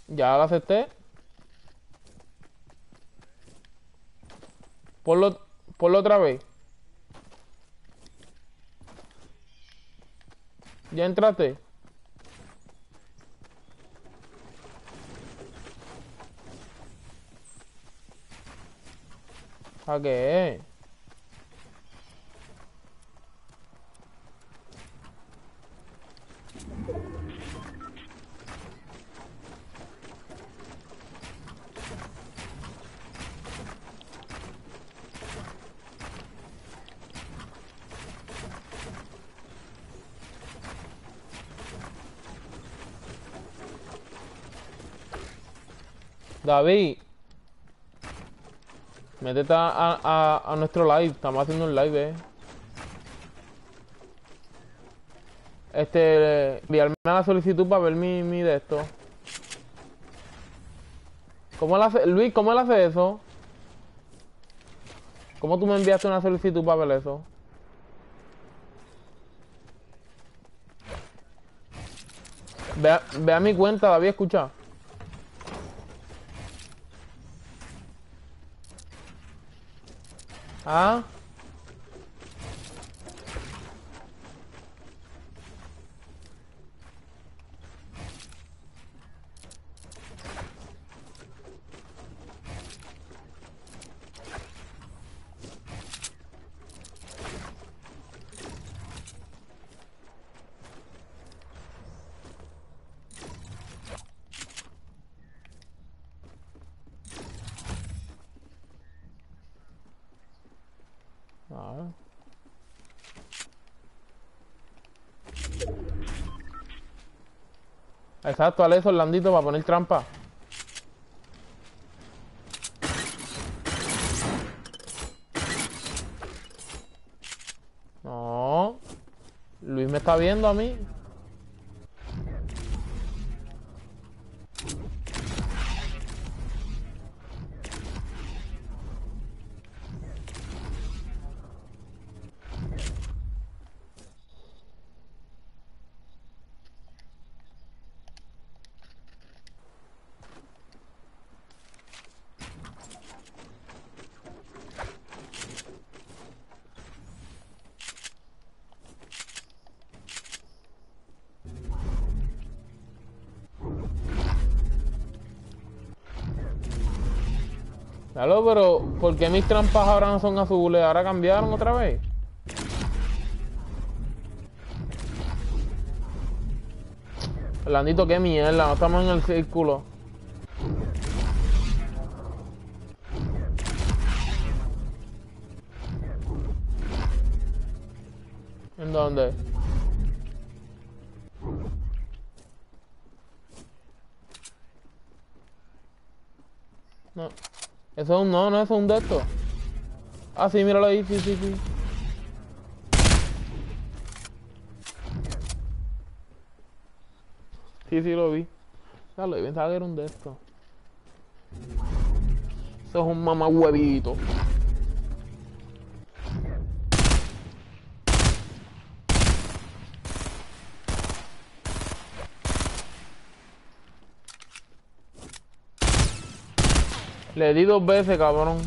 Ya lo acepté. Ponlo, ponlo otra vez. ¿Ya entraste? ¿A qué? David, métete a nuestro live. Estamos haciendo un live, enviarme la solicitud para ver mi de esto. ¿Cómo él hace, Luis, cómo él hace eso? ¿Cómo tú me enviaste una solicitud para ver eso? Ve a mi cuenta, David, escucha. Ah, ah. Exacto, Ale, eso, Orlandito, para poner trampa. No, Luis me está viendo a mí. Claro, pero ¿por qué mis trampas ahora no son azules? ¿Ahora cambiaron otra vez? Orlandito, qué mierda, no estamos en el círculo. ¿En dónde? No. Eso es un no, no, eso es un de estos. Ah, sí, míralo ahí, sí, sí, sí. Sí, sí, lo vi. Claro, yo pensaba que era un de estos. Eso es un mamahuevito. Le di 2 veces, cabrón.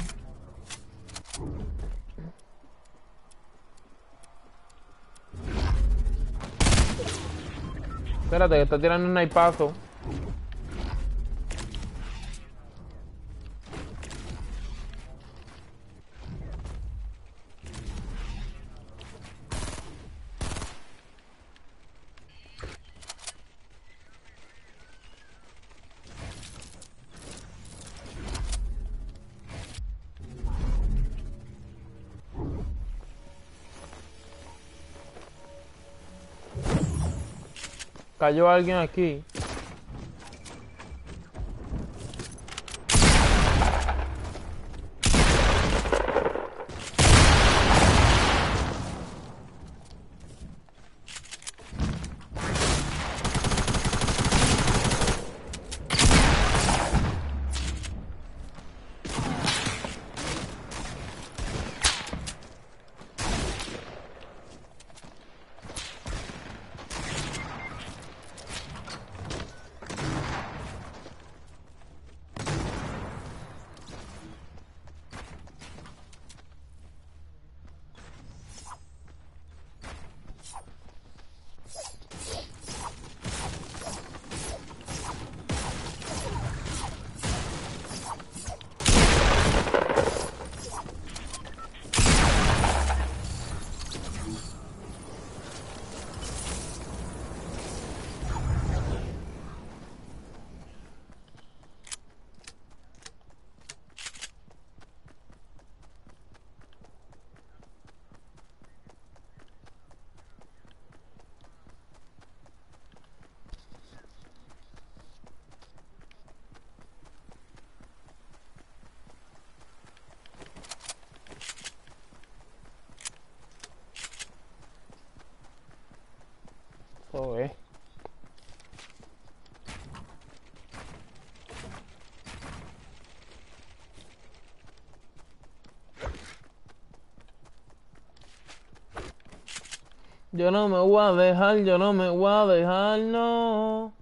Espérate, que está tirando un naipazo. Cayó alguien aquí. Yo no me voy a dejar, yo no me voy a dejar, no.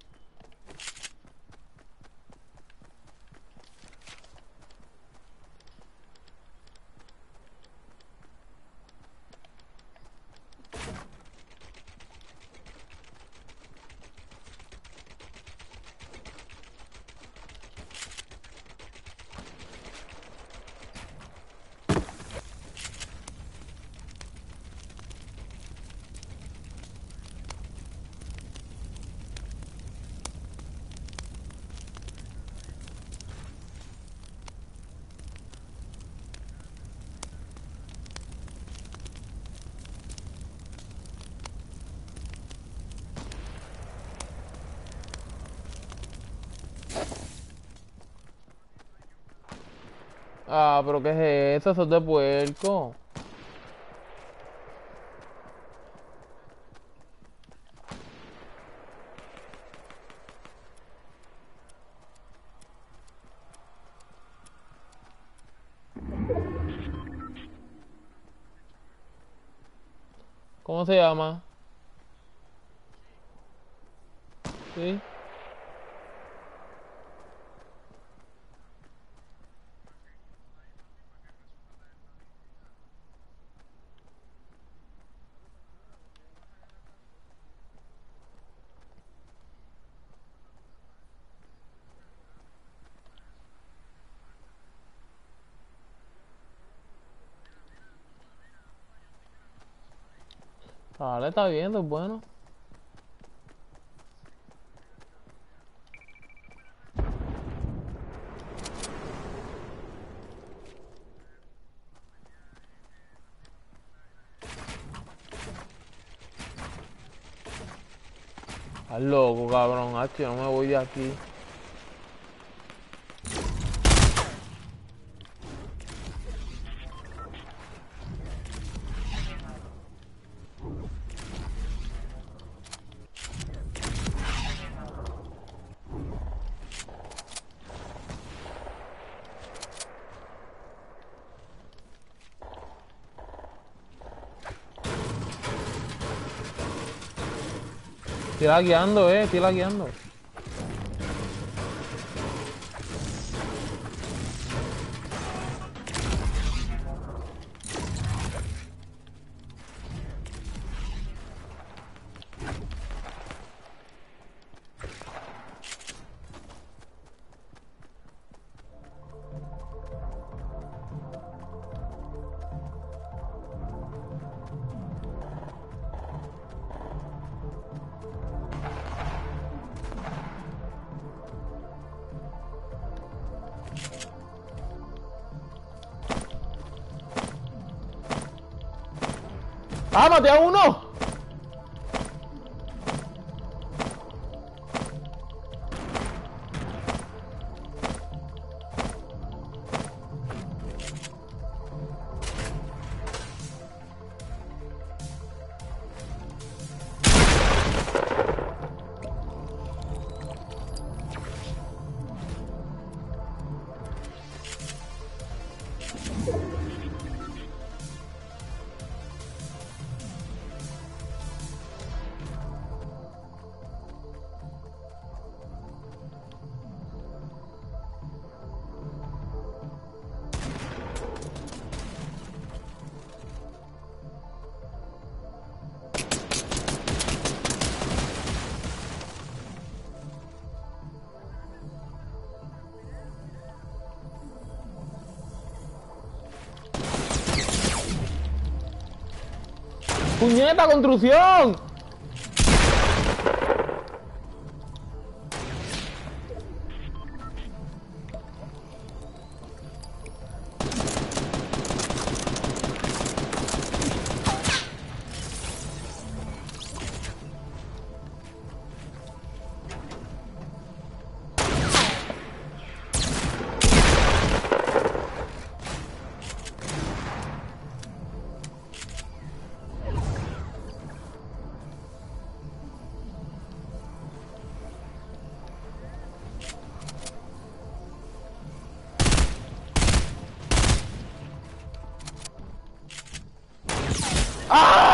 Ah, pero ¿qué es eso? Eso es de puerco. ¿Cómo se llama? Sí. Vale, está bien, eso es bueno. Estás loco, cabrón. Hacho, yo no me voy de aquí. Estoy lagueando, estoy lagueando. ¡Ah, maté a uno! ¡Puñeta, construcción! ¡Ah!